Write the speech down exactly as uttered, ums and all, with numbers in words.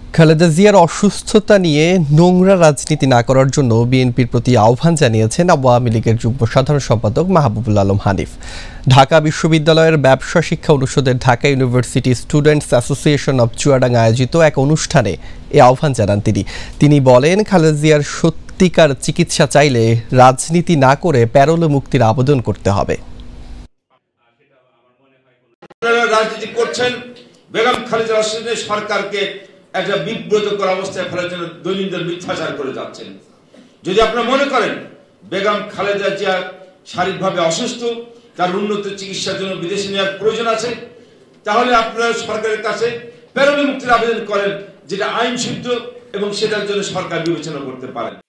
খালেদা জিয়ার অসুস্থতা নিয়ে নোংরা রাজনীতি না করার জন্য বিএনপির প্রতি আহ্বান জানিয়েছেন আওয়ামী লীগের যুগ্ম সাধারণ সম্পাদক মাহবুবুল আলম হানিফ। ঢাকা বিশ্ববিদ্যালয়ের ব্যবসা শিক্ষা অনুষদের Dhaka university students association of Chuadanga আয়োজিত এক অনুষ্ঠানে এ আহ্বান জানান তিনি। তিনি বলেন, খালেদা জিয়ার সত্যিকার চিকিৎসা চাইলে রাজনীতি না করে প্যারোলে মুক্তির আবেদন করতে হবে। রাজনীতি করছেন, বেগম খালেদা জিয়া সরকারকে একটা বিব্রতকর অবস্থায় ফেলার জন্য দৈনন্দিন মিথ্যাচার করে যাচ্ছেন। যদি আপনারা মনে করেন বেগম খালেদা জিয়া শারীরিকভাবে অসুস্থ, তার উন্নত চিকিৎসার জন্য বিদেশে নেওয়ার প্রয়োজন আছে, তাহলে আপনারা সরকারের কাছে প্যারোলে মুক্তির আবেদন করেন, যেটা আইন সিদ্ধ এবং সেটার জন্য সরকার বিবেচনা করতে পারেন।